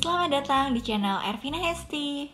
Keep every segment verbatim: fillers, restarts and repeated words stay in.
Selamat datang di channel Ervina Hesti.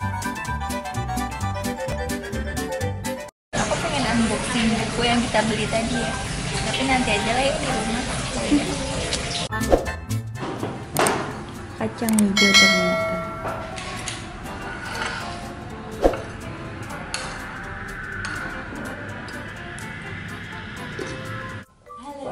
Aku pengen unboxing buku yang kita beli tadi ya, tapi nanti aja lah ya di rumah. Kacang hijau ternyata. Halo.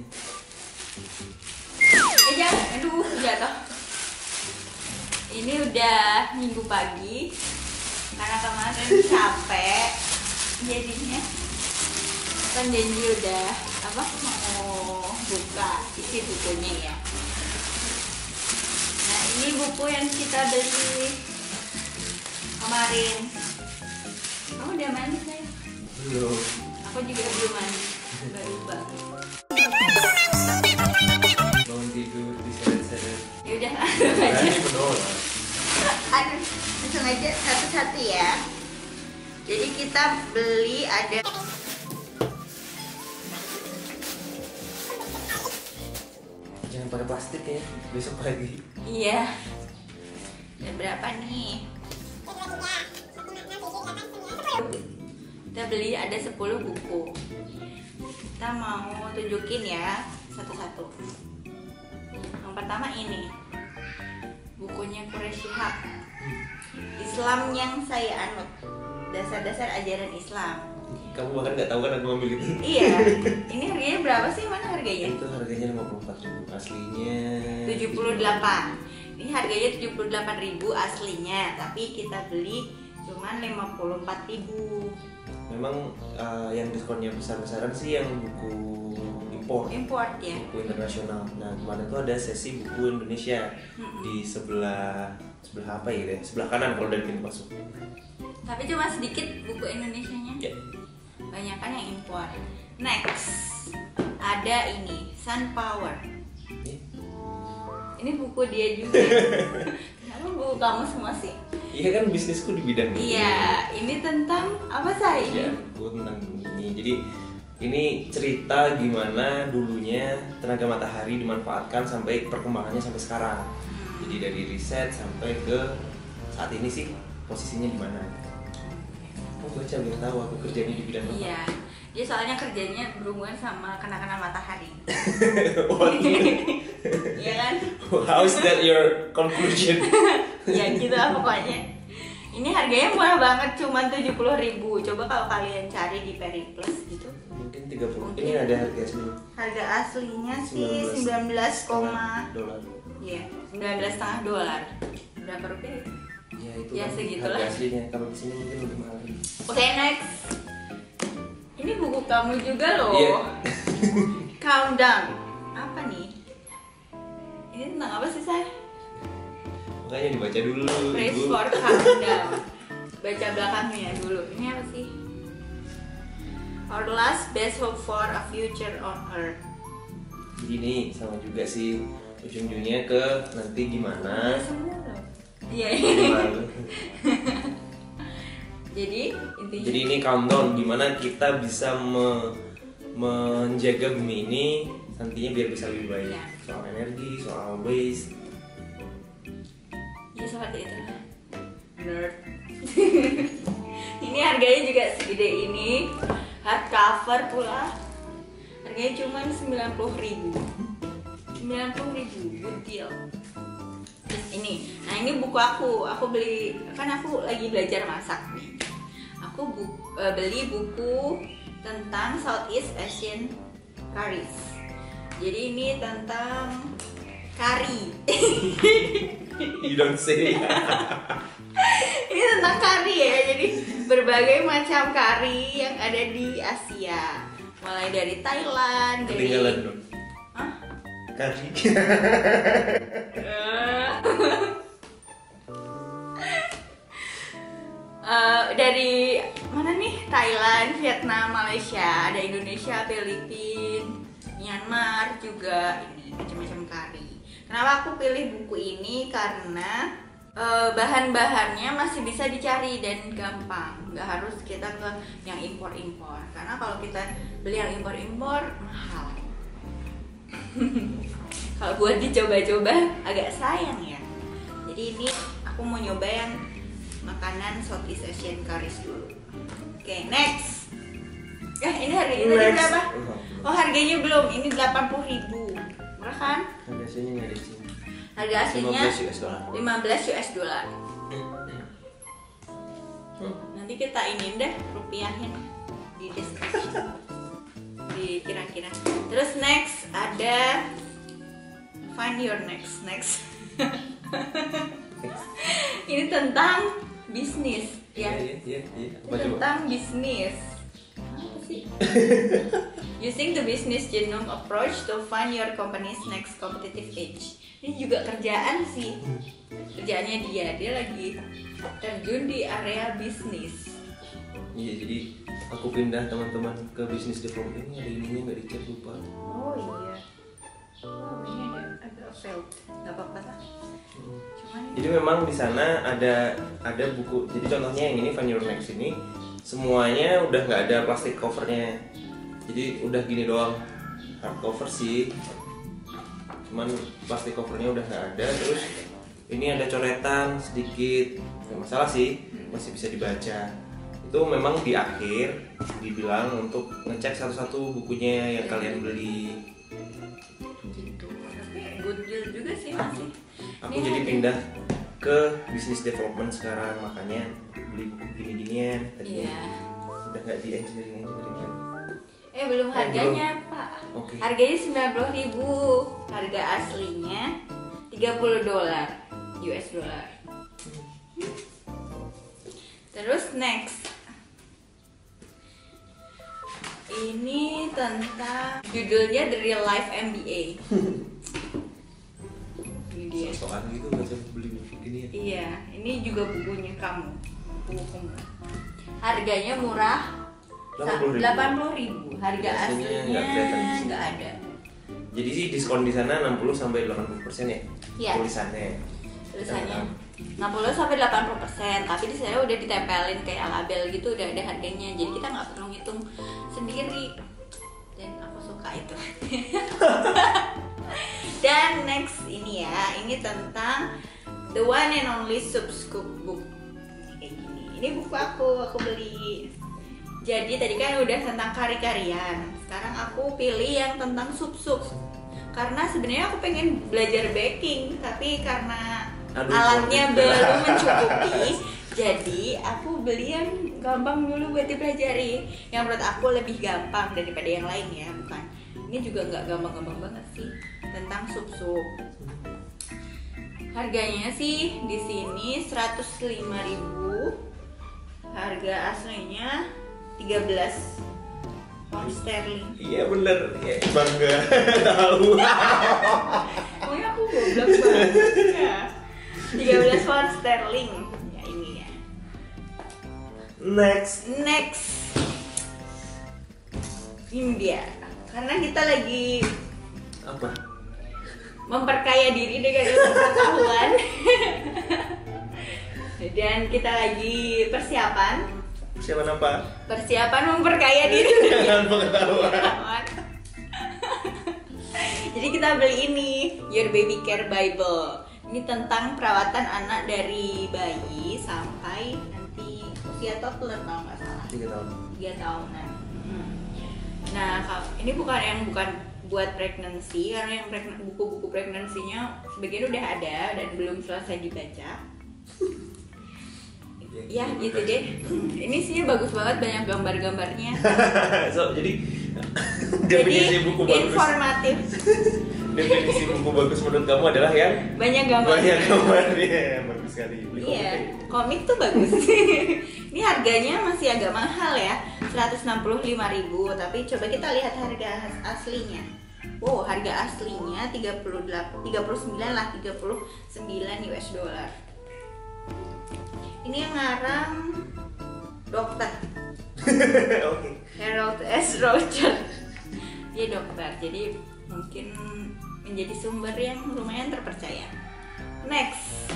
Eh jangan, aduh jatuh. Ini udah minggu pagi, karena kemarin capek, jadinya kan janji udah apa mau buka isi bukunya ya. Nah ini buku yang kita beli kemarin. Kamu udah mandi saya? Belum. Aku juga belum mandi, baru bangun. Bangun tidur diseret-seret. Ya udah langsung aja. Ini menolak. Aduh, langsung aja satu-satu ya. Jadi kita beli ada Jangan pakai plastik ya, besok pagi. iya. Ada berapa nih? Kita beli ada sepuluh buku. Kita mau tunjukin ya satu-satu. Yang pertama ini. Bukunya Quraish Shihab. Islam yang saya anut. Dasar-dasar ajaran Islam. Kamu bahkan nggak tahu kan aku ambil itu. Iya. Ini harganya berapa sih? Mana harganya? Itu harganya lima puluh empat ribu, aslinya tujuh puluh delapan. Ini harganya tujuh puluh delapan ribu aslinya, tapi kita beli cuman lima puluh empat ribu. Memang uh, yang diskonnya besar-besaran sih yang buku impor. Import ya. Buku internasional. Nah kemarin tuh ada sesi buku Indonesia Mm-mm. di sebelah sebelah apa ya? deh? Sebelah kanan kalau dari pintu masuk. Tapi cuma sedikit buku Indonesianya. Ya. Banyak kan yang impor. Next ada ini Sunpower. Ya. Ini buku dia juga. Kenapa buku kamu semua sih? Iya kan bisnisku di bidang ini. Iya, ini tentang apa sih ini? Ya, gue tentang ini. Jadi ini cerita gimana dulunya tenaga matahari dimanfaatkan sampai perkembangannya sampai sekarang. Jadi dari riset sampai ke saat ini sih posisinya di mana. Aku baca biar tahu aku kerjanya di bidang apa. Iya, dia soalnya kerjanya berhubungan sama kena-kena matahari. Iya kan? How is that your conclusion? Ya gitu lah pokoknya. Ini harganya murah banget, cuma tujuh puluh ribu. Coba kalau kalian cari di Periplus gitu. Mungkin tiga puluh. Mungkin. Ini ada harga asli. Harga aslinya sih sembilan belas koma dolar. Iya, sembilan belas setengah dolar. Berapa rupiah itu? Ya itu Ya, kan segitulah. harga aslinya. Kalau di sini mungkin lebih mahal. Oke, next. Ini buku kamu juga loh. Iya. Countdown. Apa nih? Ini tentang apa sih, saya? Makanya dibaca dulu. Praise Ibu. for Countdown. Baca belakangnya dulu. Ini apa sih? Our last best hope for a future on earth. Jadi ini sama juga sih ujung-ujungnya ke nanti gimana. Iya, semua loh. Iya. Gimana. Jadi intinya. Jadi ini countdown gimana kita bisa me- menjaga bumi ini nantinya biar bisa lebih baik. Ya. Soal energi, soal waste. Ya seperti itu. Nerd. Ini harganya juga segede ini. Hardcover pula. Harganya cuma sembilan puluh ribu. sembilan puluh ribu, good deal. Terus ini, nah ini buku aku. Aku beli, kan aku lagi belajar masak nih. Aku bu, eh, beli buku tentang Southeast Asian curries. Jadi ini tentang kari. You don't say. Ini tentang kari ya, jadi berbagai macam kari yang ada di Asia. Mulai dari Thailand, dari Ketinggalan dong. Hah? Kari. Eh, dari mana nih? Thailand, Vietnam, Malaysia, ada Indonesia, Filipina, Myanmar juga. Ini macam-macam kari. Kenapa aku pilih buku ini? Karena uh, bahan-bahannya masih bisa dicari dan gampang, nggak harus kita ke yang impor-impor, karena kalau kita beli yang impor-impor mahal. Kalau buat dicoba-coba agak sayang ya. Jadi ini aku mau nyoba yang makanan Southeast Asian curries dulu. Oke, okay, next. Eh, ini harganya tadi berapa? Oh, harganya belum. Ini delapan puluh ribu. Murah kan? Harga aslinya nggak di sini. Harga aslinya lima belas U S dollar. Nanti kita ini deh rupiahin di deskripsi. Di kira-kira. Terus next ada find your next next. Ini tentang bisnis ya. Iya, iya, iya. Apa Tentang coba? bisnis. Apa sih? Using the business genome approach to find your company's next competitive edge. Ini juga kerjaan sih. Kerjaannya dia, dia lagi terjun di area bisnis. Iya, jadi aku pindah teman-teman ke bisnis development. Ada ininya nggak dicek, lupa. Oh iya. Oh ini ada agak failed. Gak apa-apa lah. Cuman Jadi memang di sana ada ada buku. Jadi contohnya yang ini Find Your Next ini semuanya udah nggak ada plastik covernya. Jadi udah gini doang, hardcover sih. Cuman plastik covernya udah nggak ada. Terus ini ada coretan sedikit. Nggak masalah sih, masih bisa dibaca. Itu memang di akhir dibilang untuk ngecek satu-satu bukunya yang kalian beli. gitu. Tapi good deal juga sih masih. Aku Ini jadi ada- pindah ke business development sekarang, makanya beli buku gini-ginian. Tadinya Iya. udah nggak di engineering engineering lagi. Eh belum harganya Pak. Oke. Harganya sembilan puluh ribu. Harga aslinya tiga puluh dolar U S dollar. Terus next. Ini tentang judulnya The Real Life M B A. Ini dia. Soal gitu baca beli buku gini ya. Iya, ini juga bukunya kamu. Buku kamu. Harganya murah. delapan puluh ribu. Harga Aslinya aslinya nggak kelihatan di sini. nggak ada. Jadi sih diskon di sana enam puluh sampai delapan puluh persen ya. Iya. Tulisannya. Tulisannya enam puluh sampai delapan puluh persen, tapi di sana udah ditempelin kayak label gitu, udah ada harganya. Jadi kita nggak perlu ngitung sendiri. Dan aku suka itu. Dan next ini ya, ini tentang The One and Only Subs Cookbook. Kayak gini. Ini buku aku, aku beli. Jadi tadi kan udah tentang kari-karian. Sekarang aku pilih yang tentang sup-sup. Karena sebenarnya aku pengen belajar baking, tapi karena Aduh, alatnya sorry. belum mencukupi, jadi aku beli yang gampang dulu buat dipelajari. Yang menurut aku lebih gampang daripada yang lain ya, bukan? Ini juga nggak gampang-gampang banget sih, tentang sup-sup. Harganya sih di sini seratus lima ribu. Harga aslinya tiga belas pound sterling. Iya bener, ya, bangga tahu. Pokoknya aku goblok banget ya. tiga belas pound sterling. Ya ini ya. Next. Next. Ini dia. Karena kita lagi Apa? memperkaya diri dengan ilmu pengetahuan. Dan kita lagi persiapan Siapa apa? Persiapan memperkaya diri dengan Dengan pengetahuan. pengetahuan. Jadi kita beli ini, Your Baby Care Bible. Ini tentang perawatan anak dari bayi sampai nanti usia toddler kalau nggak salah. Tiga tahun. Tiga tahunan. Hmm. Nah, kalau- ini bukan yang bukan buat pregnancy, karena yang pregn- buku-buku pregnancy-nya sebagian udah ada dan belum selesai dibaca. Ya gitu deh. Ini sih bagus banget, banyak gambar-gambarnya. So, jadi Jadi definisi buku bagus. informatif. Definisi buku bagus menurut kamu adalah yang Banyak gambar. banyak gambarnya. Bagus sekali. Beli komik Iya, aja. komik tuh bagus. Ini harganya masih agak mahal ya, seratus enam puluh lima ribu. Tapi coba kita lihat harga aslinya. Wow, harga aslinya tiga puluh delapan, tiga puluh sembilan lah, tiga puluh sembilan U S dollar. Ini yang ngarang dokter Oke. Harold S. Roger. Dia dokter, jadi mungkin menjadi sumber yang lumayan terpercaya. Next,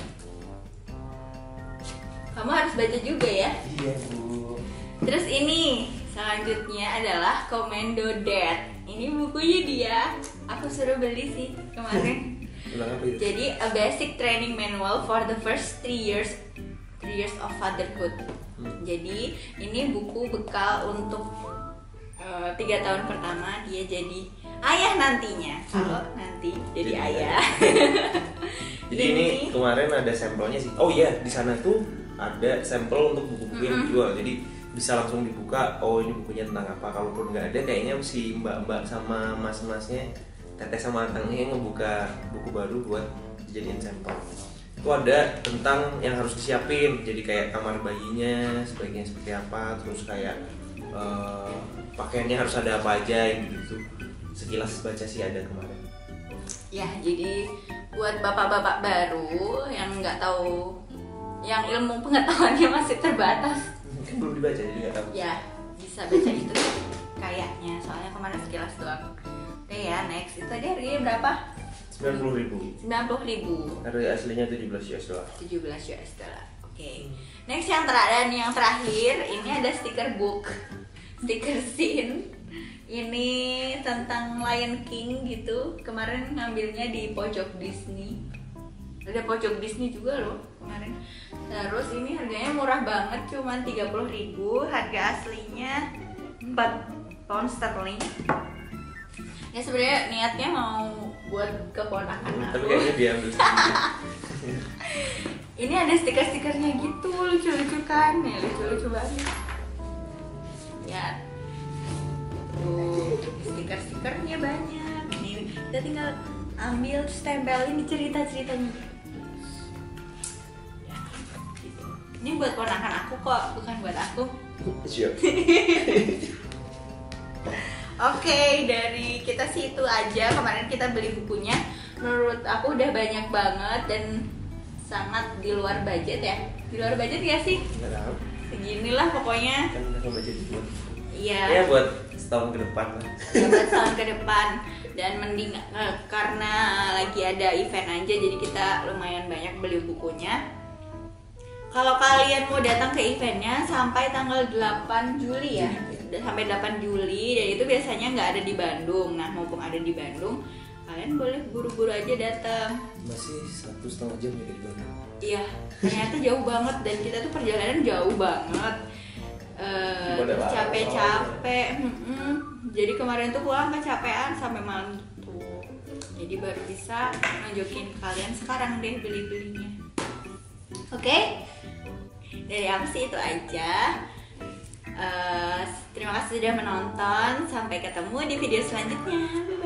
kamu harus baca juga ya. Iya, Bu. Terus ini selanjutnya adalah Commando Dad. Ini bukunya dia. Aku suruh beli sih kemarin. Ulang apa itu? Jadi a basic training manual for the first three years three years of fatherhood. Hmm. Jadi ini buku bekal untuk uh, tiga tahun pertama dia jadi ayah nantinya. Kalau hmm. nanti jadi, jadi ayah. Jadi ini, ini kemarin ada sampelnya sih. Oh iya, di sana tuh ada sampel untuk buku-buku yang dijual. Jadi bisa langsung dibuka. Oh ini bukunya tentang apa? Kalaupun nggak ada, kayaknya si mbak-mbak sama mas-masnya, teteh sama tangnya yang ngebuka buku baru buat dijadiin sampel. Itu ada tentang yang harus disiapin. Jadi kayak kamar bayinya sebaiknya seperti apa, terus kayak uh, pakaiannya harus ada apa aja gitu. Sekilas baca sih ada kemarin. Ya, jadi buat bapak-bapak baru yang nggak tahu, yang ilmu pengetahuannya masih terbatas, mungkin belum dibaca jadi nggak tahu. Ya, bisa baca itu kayaknya, soalnya kemarin sekilas doang. Oke ya, next itu tadi harganya berapa? sembilan puluh ribu. sembilan puluh ribu. Harga aslinya tujuh belas US dollar. tujuh belas US dollar. Oke. Okay. Next yang terakhir dan yang terakhir ini ada stiker book, stiker scene. Ini tentang Lion King gitu. Kemarin ngambilnya di pojok Disney. Ada pojok Disney juga loh kemarin. Terus ini harganya murah banget, cuma tiga puluh ribu. Harga aslinya empat pound sterling. Ya sebenarnya niatnya mau buat keponakan hmm, aku. Tapi kayaknya diambil sendiri. Ini ada stiker-stikernya gitu, lucu-lucu kan? Ya lucu-lucu banget. Ya. Tuh, stiker-stikernya banyak. Nih, kita tinggal ambil terus tempelin di cerita-ceritanya. Ya, gitu. Ini buat ponakan aku kok, bukan buat aku. Siap. Oke, okay, dari kita sih itu aja. Kemarin kita beli bukunya. Menurut aku udah banyak banget dan sangat di luar budget ya. Di luar budget gak sih? Nggak tahu. Seginilah pokoknya. Kan udah budget buat. Iya. Ya buat setahun ke depan lah. Ya buat setahun ke depan. Dan mending eh, karena lagi ada event aja, jadi kita lumayan banyak beli bukunya. Kalau kalian mau datang ke eventnya sampai tanggal delapan Juli ya, sampai delapan Juli, dan itu biasanya nggak ada di Bandung. Nah, mumpung ada di Bandung, kalian boleh buru-buru aja datang. Masih satu setengah jam ya di Bandung. Iya, ternyata jauh banget dan kita tuh perjalanan jauh banget. Uh, capek-capek, hmm, jadi kemarin tuh pulang kecapean sampai malam gitu. Jadi baru bisa nunjukin kalian sekarang deh beli-belinya. Oke, okay? Dari aku sih itu aja. Uh, terima kasih sudah menonton. Sampai ketemu di video selanjutnya.